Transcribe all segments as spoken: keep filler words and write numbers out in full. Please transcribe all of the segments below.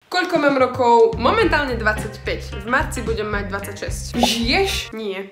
Koľko mám rokov? Momentálne dvadsaťpäť. V marci budem mať dvadsaťšesť. Žiješ? Nie.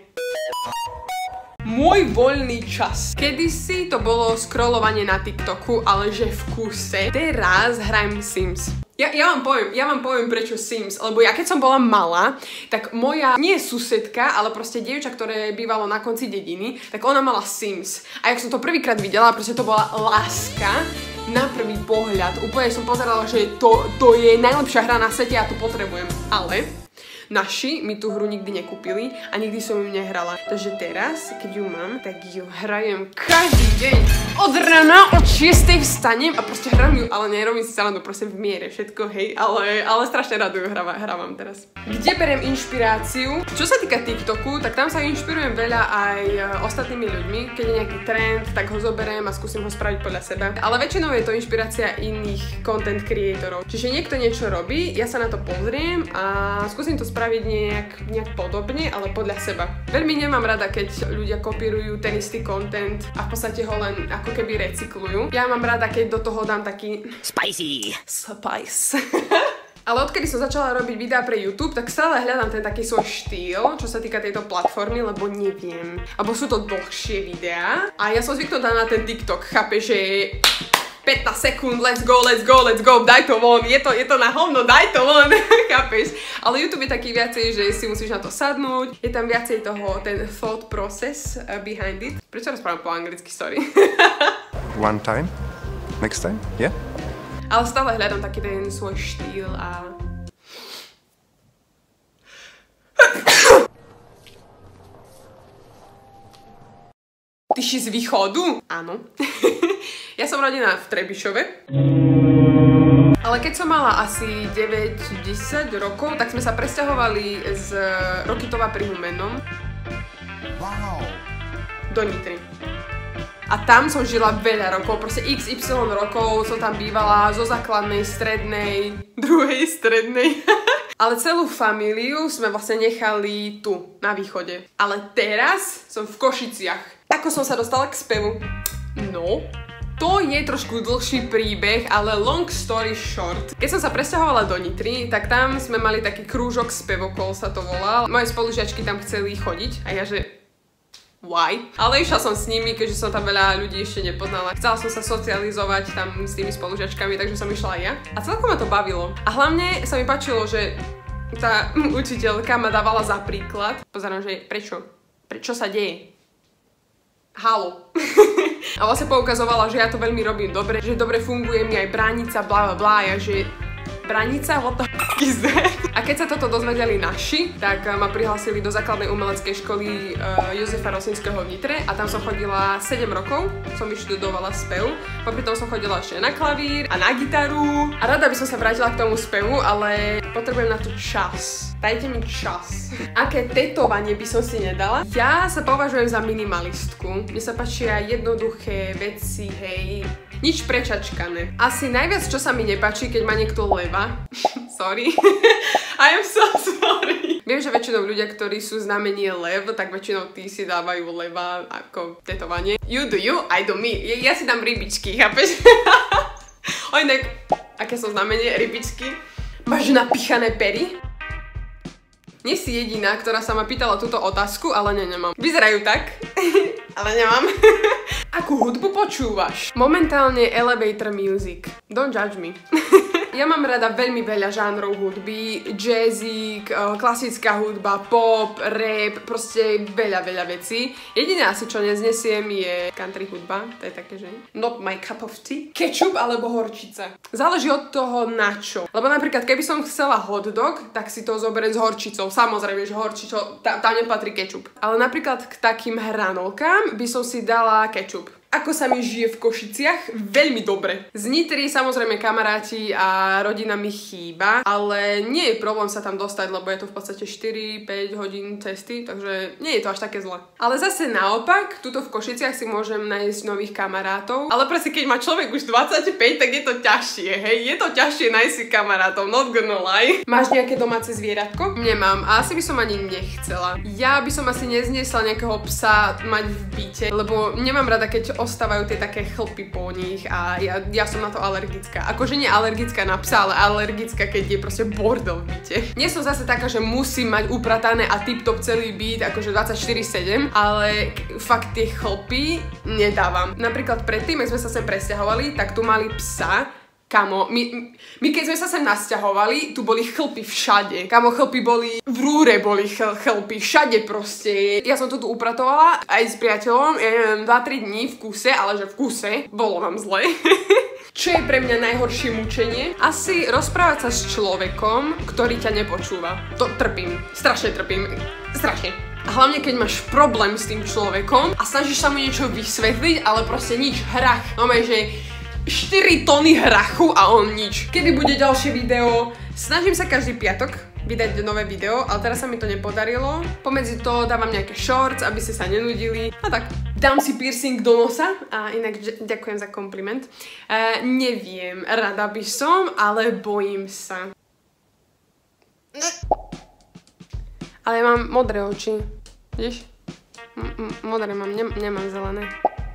Môj voľný čas. Kedysi to bolo scrollovanie na TikToku, ale že v kuse. Teraz hrajem Sims. Ja, ja vám poviem, ja vám poviem prečo Sims, lebo ja keď som bola malá, tak moja, nie susedka, ale proste dievča, ktoré bývalo na konci dediny, tak ona mala Sims. A jak som to prvýkrát videla, proste to bola láska na prvý pohľad. Úplne som pozerala, že to, to je najlepšia hra na svete a to potrebujem. Ale naši mi tú hru nikdy nekúpili a nikdy som ju nehrala. Takže teraz, keď ju mám, tak ju hrajem každý deň. Od rána, od šiestej vstanem a proste hram ju, ale nerobím si srandu, proste v miere všetko, hej, ale, ale strašne rado ju hrávam, hrávam teraz. Kde beriem inšpiráciu? Čo sa týka TikToku, tak tam sa inšpirujem veľa aj ostatnými ľuďmi. Keď je nejaký trend, tak ho zoberiem a skúsim ho spraviť podľa seba. Ale väčšinou je to inšpirácia iných content creatorov. Čiže niekto niečo robí, ja sa na to pozriem a skúsim to spraviť spraviť nejak, nejak podobne, ale podľa seba. Veľmi nemám rada, keď ľudia kopírujú ten istý content a v podstate ho len ako keby recyklujú. Ja mám rada, keď do toho dám taký spicy spice. Ale odkedy som začala robiť videá pre YouTube, tak stále hľadám ten taký svoj štýl, čo sa týka tejto platformy, lebo neviem. Alebo sú to dlhšie videá a ja som zvyknutá na ten TikTok, chápe, že pätnásť sekúnd, let's go, let's go, let's go, daj to von, je to, je to na hovno, daj to von, chápeš? Ale YouTube je taký viacej, že si musíš na to sadnúť, je tam viacej toho, ten thought process uh, behind it. Prečo rozprávam po anglicky, sorry? One time, next time, yeah? Ale stále hľadám taký ten svoj štýl a... Ty si z východu? Áno. Ja som rodená v Trebišove. Ale keď som mala asi deväť desať rokov, tak sme sa presťahovali z Rokytova pri Humennom do Nitry. A tam som žila veľa rokov, proste iks ypsilon rokov som tam bývala zo základnej, strednej, druhej strednej. Ale celú familiu sme vlastne nechali tu, na východe. Ale teraz som v Košiciach. Ako som sa dostala k spevu? No, to je trošku dlhší príbeh, ale long story short. Keď som sa presťahovala do Nitry, tak tam sme mali taký krúžok spevokol, sa to volal. Moje spolužiačky tam chceli chodiť a ja že... Why? Ale išla som s nimi, keďže som tam veľa ľudí ešte nepoznala. Chcela som sa socializovať tam s tými spolužiačkami, takže som išla aj ja. A celkom ma to bavilo. A hlavne sa mi páčilo, že tá učiteľka ma dávala za príklad. Pozerám, že prečo? Prečo sa deje? Halo. A vlastne poukazovala, že ja to veľmi robím dobre, že dobre funguje mi aj bránica, bla bla bla, ja že... Bránica? What the fuck is that? A keď sa toto dozvedeli naši, tak ma prihlásili do základnej umeleckej školy uh, Jozefa Rosinského v Nitre a tam som chodila sedem rokov, som vyštudovala spev. Popri tom som chodila ešte na klavír a na gitaru. A rada by som sa vrátila k tomu spevu, ale potrebujem na to čas. Dajte mi čas. Aké tetovanie by som si nedala? Ja sa považujem za minimalistku. Mne sa páčia jednoduché veci, hej. Nič prečačkané. Asi najviac, čo sa mi nepáči, keď ma niekto leva. Sorry. I am so sorry. Viem, že väčšinou ľudia, ktorí sú znamenie lev, tak väčšinou tí si dávajú leva ako tetovanie. You do you, I do me. Ja si dám rybičky, chápeš? O inak, aké sú znamenie rybičky? Máš napichané pery? Nie si jediná, ktorá sa ma pýtala túto otázku, ale ne, nemám. Vyzerajú tak, ale nemám. Akú hudbu počúvaš? Momentálne elevator music. Don't judge me. Ja mám rada veľmi veľa žánrov hudby, jazzik, klasická hudba, pop, rap, proste veľa, veľa vecí. Jediné asi, čo neznesiem, je country hudba, to je také, že not my cup of tea. Ketchup alebo horčica. Záleží od toho na čo. Lebo napríklad, keby som chcela hot dog, tak si to zoberiem s horčicou. Samozrejme, že horčičo, tam, tam nepatrí ketchup. Ale napríklad k takým hranolkám by som si dala ketchup. Ako sa mi žije v Košiciach? Veľmi dobre. Z Nitry samozrejme kamaráti a rodina mi chýba, ale nie je problém sa tam dostať, lebo je to v podstate štyri päť hodín cesty, takže nie je to až také zle. Ale zase naopak, tuto v Košiciach si môžem nájsť nových kamarátov, ale presne keď má človek už dvadsaťpäť, tak je to ťažšie, hej? Je to ťažšie nájsť si kamarátov, not gonna lie. Máš nejaké domáce zvieratko? Nemám a asi by som ani nechcela. Ja by som asi nezniesla nejakého psa mať v byte, lebo nemám rada, keď ostávajú tie také chlpy po nich a ja, ja som na to alergická. Akože nie alergická na psa, ale alergická, keď je proste bordel v byte. Nie som zase taká, že musím mať upratané a tip-top celý byt, akože dvadsaťštyri sedem, ale fakt tie chlpy nedávam. Napríklad predtým, keď sme sa sem presťahovali, tak tu mali psa. Kamo, my, my keď sme sa sem nasťahovali, tu boli chlpy všade. Kamo, chlpy boli, v rúre boli chl, chlpy, všade proste. Ja som to tu upratovala aj s priateľom, ja neviem, dva tri dní v kuse, ale že v kuse, bolo nám zle. Čo je pre mňa najhoršie mučenie? Asi rozprávať sa s človekom, ktorý ťa nepočúva. To trpím, strašne trpím, strašne. A hlavne, keď máš problém s tým človekom a snažíš sa mu niečo vysvetliť, ale proste nič, hrach. Máme, že štyri tony hrachu a on nič. Kedy bude ďalšie video? Snažím sa každý piatok vydať nové video, ale teraz sa mi to nepodarilo. Pomedzi to dávam nejaké shorts, aby ste sa nenudili. A tak, dám si piercing do nosa a inak ďakujem za kompliment. Uh, neviem, rada by som, ale bojím sa. Ale ja mám modré oči. Vidíš? M- modré mám, ne- nemám zelené.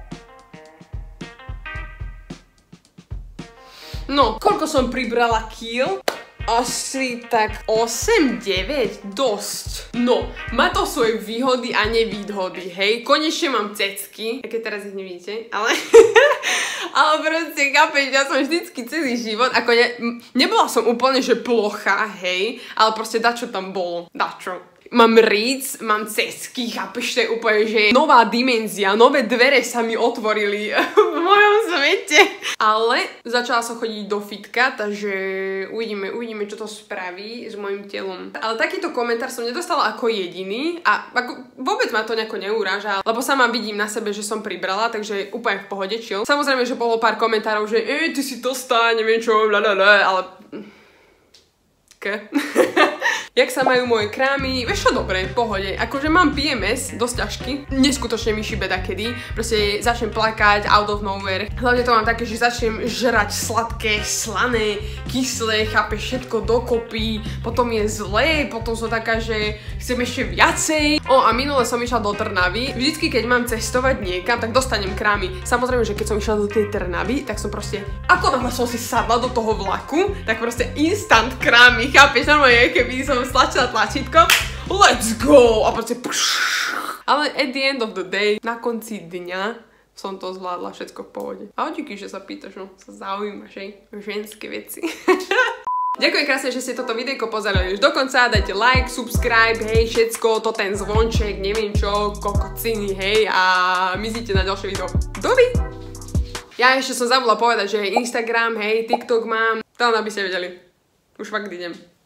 No, koľko som pribrala kíl? Asi tak osem deväť, dosť. No, má to svoje výhody a nevýhody, hej. Konečne mám cecky, keď teraz ich nevidíte, ale... ale proste, chápeš, ja som vždycky celý život, ako ne... nebola som úplne, že plocha, hej, ale proste dačo tam bolo, dačo. Mám ríc, mám cecky, chápeš, to je úplne, že nová dimenzia, nové dvere sa mi otvorili v mojom svete. Ale začala som chodiť do fitka, takže uvidíme, uvidíme, čo to spraví s mojim telom. Ale takýto komentár som nedostala ako jediný a ako vôbec ma to nejako neuráža, lebo sama vidím na sebe, že som pribrala, takže úplne v pohode, chill. Samozrejme, že bolo pár komentárov, že ej, ty si to stá, neviem čo, blablabla, ale... Ke? Jak sa majú moje krámy, vieš čo, dobre, v pohode. Akože mám pé em es, dosť ťažký. Neskutočne mi šibe dakedy. Proste začnem plakať out of nowhere. Hlavne to mám také, že začnem žrať sladké, slané, kyslé, chápe všetko dokopy. Potom je zlé, potom som taká, že chcem ešte viacej. O, a minule som išla do Trnavy. Vždycky, keď mám cestovať niekam, tak dostanem krámy. Samozrejme, že keď som išla do tej Trnavy, tak som proste, ako náhle som si sadla do toho vlaku, tak proste instant krámy, chápeš? Normálne, keby som stlačila tlačítko, let's go! A proste pš. Ale at the end of the day, na konci dňa som to zvládla všetko v pohode. A díky, že sa pýtaš, no, sa zaujímaš, hej, ženské veci. Ďakujem krásne, že ste toto videjko pozerali už do konca, dajte like, subscribe, hej, všetko, to ten zvonček, neviem čo, kokociny, hej, a myslíte na ďalšie video. Dovi! Ja ešte som zabudla povedať, že Instagram, hej, TikTok mám, to aby ste vedeli. Už fakt idem.